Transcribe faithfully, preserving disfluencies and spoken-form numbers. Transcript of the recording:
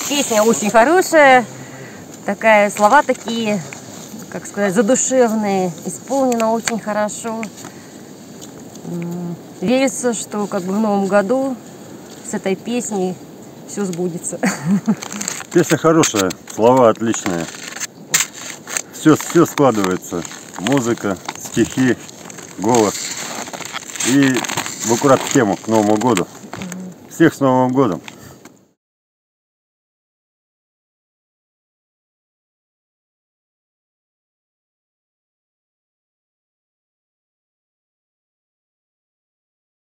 Песня очень хорошая, такая, слова такие, как сказать, задушевные, исполнена очень хорошо. Верится, что как бы в новом году с этой песней все сбудется. Песня хорошая, слова отличные. Все, все складывается. Музыка, стихи, голос. И в аккурат в тему к Новому году. Всех с Новым годом!